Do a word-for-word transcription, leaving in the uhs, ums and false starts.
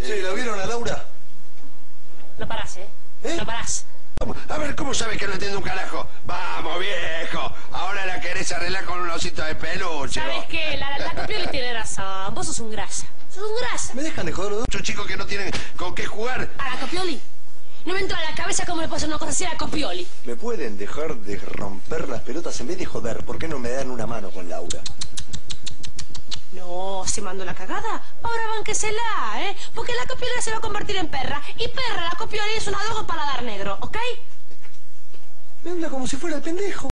Sí, ¿la vieron a Laura? No parás, ¿eh? ¿Eh? No parás. A ver, ¿cómo sabes que no entiendo un carajo? Vamos, viejo. Ahora la querés arreglar con un osito de peluche. ¿Sabes vos. qué? La, la Copioli tiene razón. Vos sos un grasa. Sos un grasa. ¿Me dejan de joder los dos? Muchos chicos que no tienen con qué jugar. A la Copioli. No me entra a la cabeza cómo le puede hacer una cosa así a la Copioli. ¿Me pueden dejar de romper las pelotas en vez de joder? ¿Por qué no me dan una mano con Laura? No, se mandó la cagada. Ahora bánquesela, ¿eh? Porque la Copioli se va a convertir en perra. Y perra, la Copioli es un adobo para dar negro, ¿ok? Me habla como si fuera el pendejo.